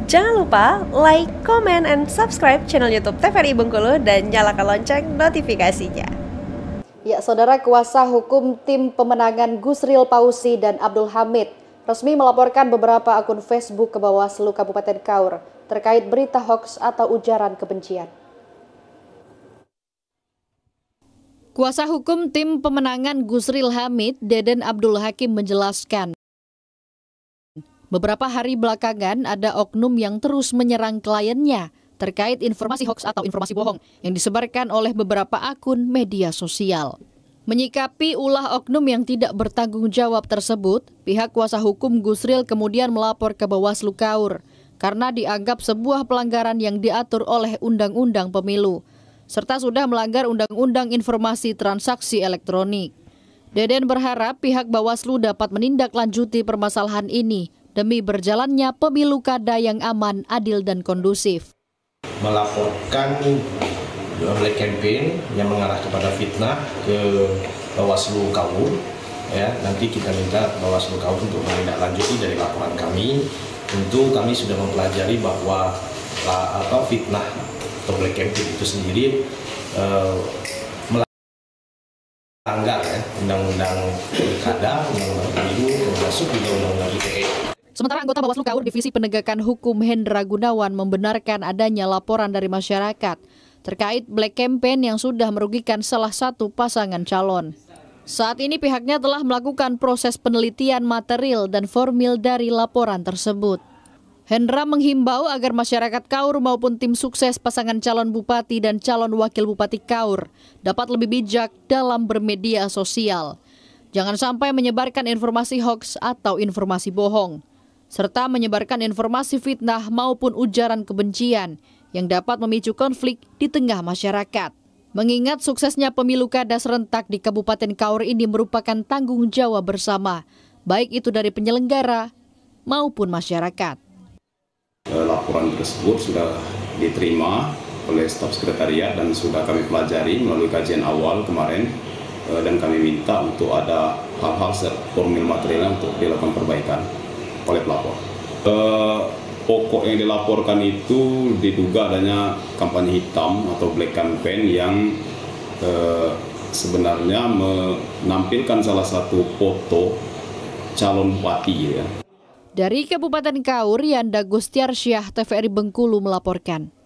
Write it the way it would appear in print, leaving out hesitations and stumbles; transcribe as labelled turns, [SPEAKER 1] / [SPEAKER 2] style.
[SPEAKER 1] Jangan lupa like, comment, and subscribe channel YouTube TVRI Bengkulu dan nyalakan lonceng notifikasinya.
[SPEAKER 2] Ya, saudara, kuasa hukum tim pemenangan Gusril Pausi dan Abdul Hamid resmi melaporkan beberapa akun Facebook ke Bawaslu Kabupaten Kaur terkait berita hoaks atau ujaran kebencian.
[SPEAKER 3] Kuasa hukum tim pemenangan Gusril Hamid, Deden Abdul Hakim menjelaskan, beberapa hari belakangan ada oknum yang terus menyerang kliennya terkait informasi hoaks atau informasi bohong yang disebarkan oleh beberapa akun media sosial. Menyikapi ulah oknum yang tidak bertanggung jawab tersebut, pihak kuasa hukum Gusril kemudian melapor ke Bawaslu Kaur karena dianggap sebuah pelanggaran yang diatur oleh Undang-Undang Pemilu, serta sudah melanggar Undang-Undang Informasi Transaksi Elektronik. Deden berharap pihak Bawaslu dapat menindaklanjuti permasalahan ini demi berjalannya pemilu kada yang aman, adil, dan kondusif.
[SPEAKER 4] Melaporkan black campaign yang mengarah kepada fitnah ke Bawaslu Kaur, ya, nanti kita minta Bawaslu Kaur untuk menindaklanjuti dari laporan kami. Tentu kami sudah mempelajari bahwa fitnah atau black campaign itu sendiri melanggar undang-undang pilkada, undang-undang pemilu, termasuk juga undang-undang ITE.
[SPEAKER 3] Sementara anggota Bawaslu Kaur Divisi Penegakan Hukum Hendra Gunawan membenarkan adanya laporan dari masyarakat terkait black campaign yang sudah merugikan salah satu pasangan calon. Saat ini pihaknya telah melakukan proses penelitian material dan formil dari laporan tersebut. Hendra menghimbau agar masyarakat Kaur maupun tim sukses pasangan calon bupati dan calon wakil bupati Kaur dapat lebih bijak dalam bermedia sosial. Jangan sampai menyebarkan informasi hoaks atau informasi bohong, serta menyebarkan informasi fitnah maupun ujaran kebencian yang dapat memicu konflik di tengah masyarakat. Mengingat suksesnya pemilu kada serentak di Kabupaten Kaur ini merupakan tanggung jawab bersama, baik itu dari penyelenggara maupun masyarakat.
[SPEAKER 5] Laporan tersebut sudah diterima oleh staf sekretariat dan sudah kami pelajari melalui kajian awal kemarin, dan kami minta untuk ada hal-hal formil materialnya untuk dilakukan perbaikan oleh pelapor. Pokok yang dilaporkan itu diduga adanya kampanye hitam atau black campaign yang sebenarnya menampilkan salah satu foto calon bupati, ya.
[SPEAKER 3] Dari Kabupaten Kaur, Yanda Gustiarsyah, TVRI Bengkulu melaporkan.